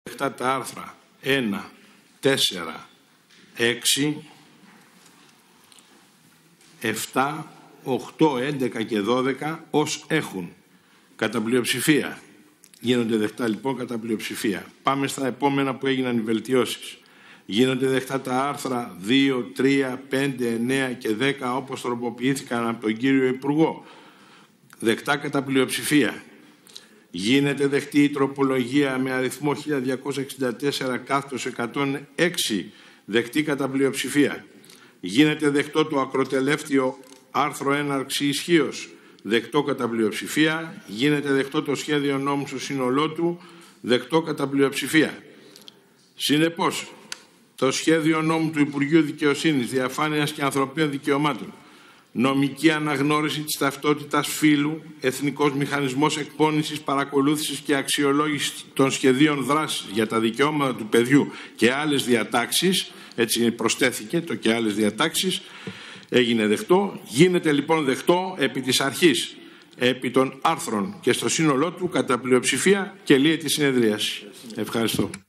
Αυτά τα άρθρα 1, 4, 6, 7, 8, 11 και 12 ως έχουν. Κατά πλειοψηφία. Γίνονται δεκτά λοιπόν κατά πλειοψηφία. Πάμε στα επόμενα που έγιναν οι βελτιώσεις. Γίνονται δεκτά τα άρθρα 2, 3, 5, 9 και 10 όπως τροποποιήθηκαν από τον κύριο Υπουργό. Δεκτά κατά πλειοψηφία. Γίνεται δεκτή η τροπολογία με αριθμό 1264/106, δεκτή κατά πλειοψηφία. Γίνεται δεκτό το ακροτελεύτιο άρθρο έναρξη ισχύως, δεκτό κατά πλειοψηφία. Γίνεται δεκτό το σχέδιο νόμου στο σύνολό του, δεκτό κατά πλειοψηφία. Συνεπώς, το σχέδιο νόμου του Υπουργείου Δικαιοσύνης, Διαφάνειας και Ανθρωπίνων Δικαιωμάτων, νομική αναγνώριση της ταυτότητας φύλου, εθνικός μηχανισμός εκπώνησης, παρακολούθησης και αξιολόγησης των σχεδίων δράσης για τα δικαιώματα του παιδιού και άλλες διατάξεις, έτσι προσθέθηκε το και άλλες διατάξεις, έγινε δεκτό. Γίνεται λοιπόν δεκτό επί της αρχής, επί των άρθρων και στο σύνολό του κατά πλειοψηφία και λύεται η συνεδρίαση. Ευχαριστώ.